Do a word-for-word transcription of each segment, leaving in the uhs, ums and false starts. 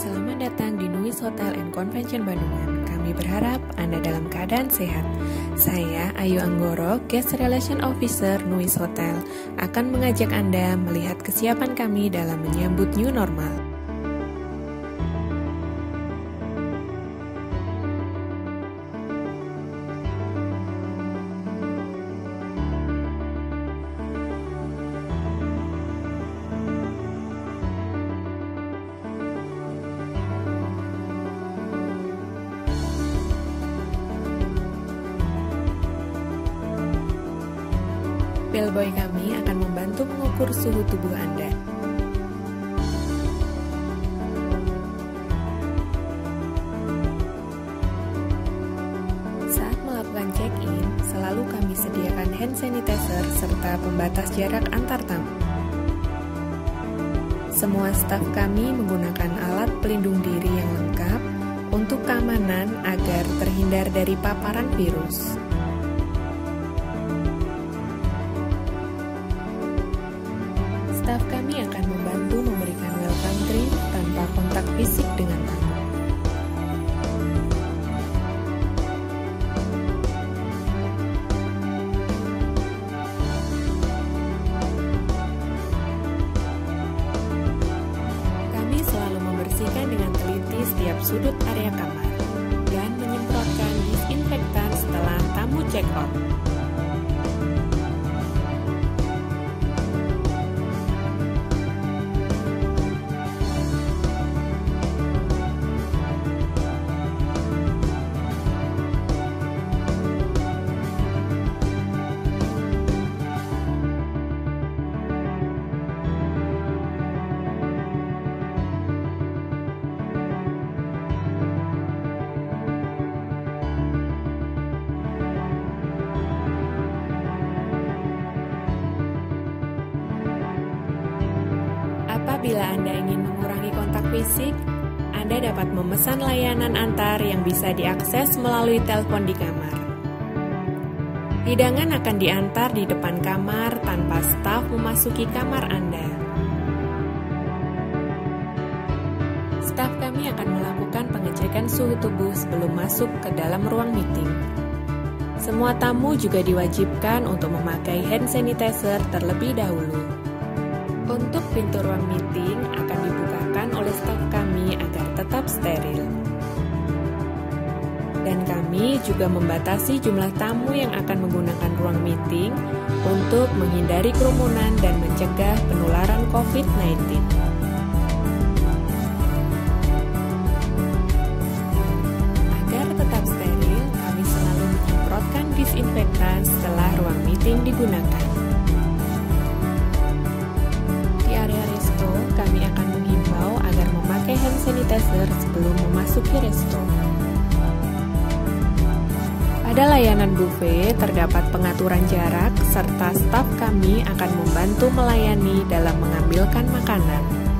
Selamat datang di Nuis Hotel and Convention Bandungan. Kami berharap Anda dalam keadaan sehat. Saya, Ayu Anggoro, Guest Relation Officer Nuis Hotel, akan mengajak Anda melihat kesiapan kami dalam menyambut new normal. Bellboy kami akan membantu mengukur suhu tubuh Anda. Saat melakukan check-in, selalu kami sediakan hand sanitizer serta pembatas jarak antar tamu. Semua staf kami menggunakan alat pelindung diri yang lengkap untuk keamanan agar terhindar dari paparan virus. Staf kami akan membantu memberikan welcome drink tanpa kontak fisik dengan tamu. Kami selalu membersihkan dengan teliti setiap sudut area kamar dan menyemprotkan disinfektan setelah tamu check out. Apabila Anda ingin mengurangi kontak fisik, Anda dapat memesan layanan antar yang bisa diakses melalui telepon di kamar. Hidangan akan diantar di depan kamar tanpa staf memasuki kamar Anda. Staf kami akan melakukan pengecekan suhu tubuh sebelum masuk ke dalam ruang meeting. Semua tamu juga diwajibkan untuk memakai hand sanitizer terlebih dahulu. Untuk pintu ruang meeting akan dibukakan oleh staf kami agar tetap steril. Dan kami juga membatasi jumlah tamu yang akan menggunakan ruang meeting untuk menghindari kerumunan dan mencegah penularan covid sembilan belas. Agar tetap steril, kami selalu menyemprotkan disinfektan setelah ruang meeting digunakan. Kami akan menghimbau agar memakai hand sanitizer sebelum memasuki resto. Pada layanan buffet, terdapat pengaturan jarak, serta staf kami akan membantu melayani dalam mengambilkan makanan.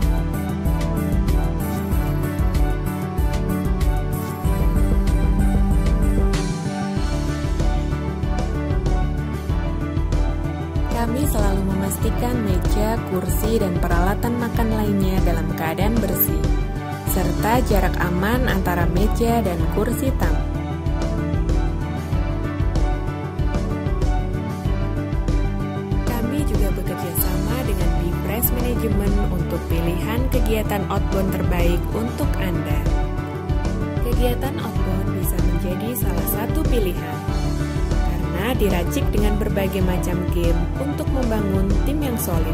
Kami selalu memastikan meja, kursi, dan peralatan makan lainnya dalam keadaan bersih, serta jarak aman antara meja dan kursi tamu. Kami juga bekerja sama dengan Bifresh Management untuk pilihan kegiatan outbound terbaik untuk Anda. Kegiatan outbound bisa menjadi salah satu pilihan, diracik dengan berbagai macam game untuk membangun tim yang solid.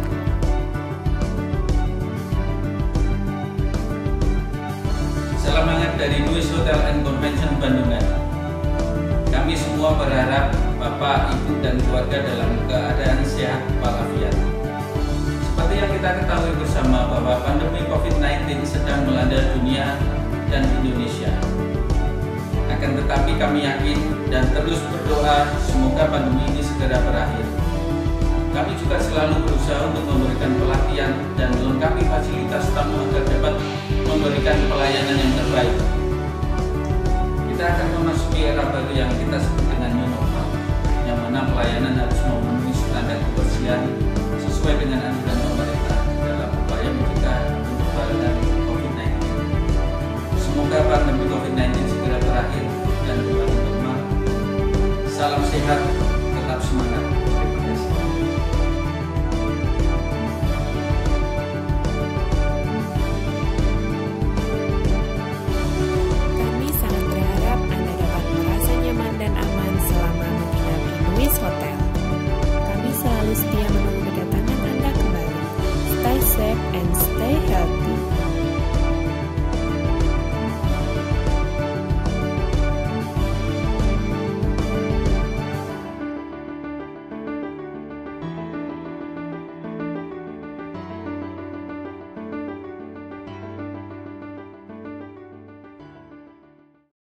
Salam hangat dari Nuis Hotel and Convention Bandungan. Kami semua berharap Bapak, Ibu, dan keluarga dalam keadaan sehat walafiat. Seperti yang kita ketahui bersama bahwa pandemi covid sembilan belas sedang melanda dunia dan Indonesia. Akan tetapi kami yakin dan terus berdoa semoga pandemi ini segera berakhir. Kami juga selalu berusaha untuk memberikan pelatihan dan melengkapi fasilitas tamu agar dapat memberikan pelayanan yang terbaik. Kita akan memasuki era baru yang kita sebut dengan new normal, yang mana pelayanan harus memenuhi standar kebersihan sesuai dengan anjuran pemerintah dalam upaya mencegah penyebaran covid sembilan belas. salam sehat, tetap semangat.